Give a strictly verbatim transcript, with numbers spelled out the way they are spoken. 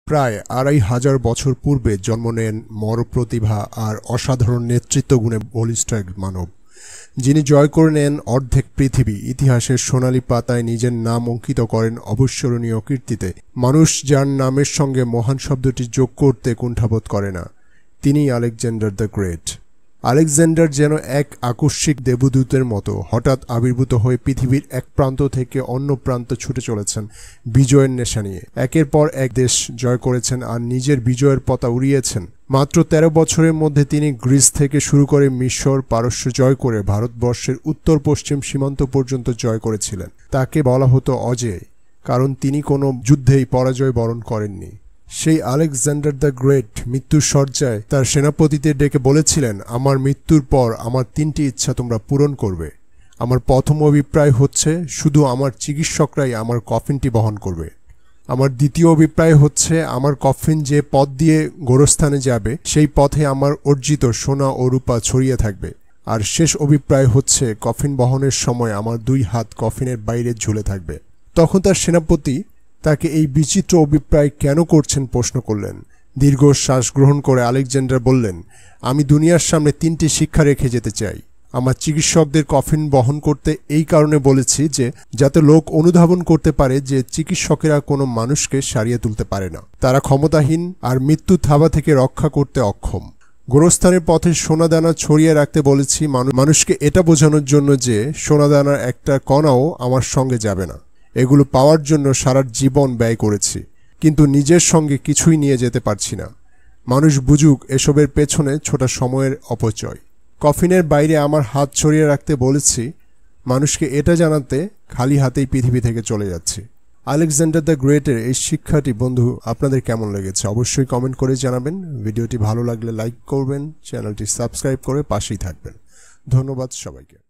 প্রায় আড়াই হাজার বছর পূর্বে জন্ম নেন মরপ্রতিভা আর অসাধারণ নেতৃত্ব গুণে বলিষ্ঠ এক মানব, যিনি জয় করে নেন অর্ধেক পৃথিবী। ইতিহাসের সোনালী পাতায় নিজের নাম অঙ্কিত করেন অবিস্মরণীয় কীর্তিতে। মানুষ যার নামের সঙ্গে মহান শব্দটি যোগ করতে কুণ্ঠাবোধ করে না, তিনিই আলেকজান্ডার দ্য গ্রেট। আলেকজান্ডার যেন এক আকস্মিক দেবদূতের মতো হঠাৎ আবির্ভূত হয়ে পৃথিবীর এক প্রান্ত থেকে অন্য প্রান্ত ছুটে চলেছেন বিজয়ের নেশা নিয়ে। একের পর এক দেশ জয় করেছেন আর নিজের বিজয়ের পতা উড়িয়েছেন। মাত্র তেরো বছরের মধ্যে তিনি গ্রিস থেকে শুরু করে মিশর, পারস্য জয় করে ভারতবর্ষের উত্তর পশ্চিম সীমান্ত পর্যন্ত জয় করেছিলেন। তাকে বলা হতো অজেয়, কারণ তিনি কোনো যুদ্ধেই পরাজয় বরণ করেননি। সেই আলেকজান্ডার দ্য গ্রেট মৃত্যুর শয্যায় তার সেনাপতিদের ডেকে বলেছিলেন, আমার মৃত্যুর পর আমার তিনটি ইচ্ছা তোমরা পূরণ করবে। আমার প্রথম অভিপ্রায় হচ্ছে শুধু আমার চিকিৎসকরাই আমার কফিনটি বহন করবে। আমার দ্বিতীয় অভিপ্রায় হচ্ছে আমার কফিন যে পথ দিয়ে গোরস্থানে যাবে সেই পথে আমার অর্জিত সোনা ও রূপা ছড়িয়ে থাকবে। আর শেষ অভিপ্রায় হচ্ছে কফিন বহনের সময় আমার দুই হাত কফিনের বাইরে ঝুলে থাকবে। তখন তার সেনাপতি তাকে এই বিচিত্র অভিপ্রায় কেন করছেন প্রশ্ন করলেন। দীর্ঘ শ্বাস গ্রহণ করে আলেকজান্ডার বললেন, আমি দুনিয়ার সামনে তিনটি শিক্ষা রেখে যেতে চাই। আমার চিকিৎসকদের কফিন বহন করতে এই কারণে বলেছি যে যাতে লোক অনুধাবন করতে পারে যে চিকিৎসকেরা কোনো মানুষকে সারিয়ে তুলতে পারে না, তারা ক্ষমতাহীন আর মৃত্যু থাবা থেকে রক্ষা করতে অক্ষম। গোরস্থানের পথে সোনাদানা ছড়িয়ে রাখতে বলেছি মানুষকে এটা বোঝানোর জন্য যে সোনাদানার একটা কণাও আমার সঙ্গে যাবে না। এগুলো পাওয়ার জন্য সারা জীবন ব্যয় করেছি, কিন্তু নিজের সঙ্গে কিছুই নিয়ে যেতে পারছি না। মানুষ বুঝুক এসবের পেছনে ছোটা সময়ের অপচয়। কফিনের বাইরে আমার হাত ছড়িয়ে রাখতে বলেছি মানুষকে এটা জানাতে খালি হাতেই পৃথিবী থেকে চলে যাচ্ছি। আলেকজান্ডার দ্য গ্রেটের এই শিক্ষাটি বন্ধু আপনাদের কেমন লেগেছে অবশ্যই কমেন্ট করে জানাবেন। ভিডিওটি ভালো লাগলে লাইক করবেন, চ্যানেলটি সাবস্ক্রাইব করে পাশেই থাকবেন। ধন্যবাদ সবাইকে।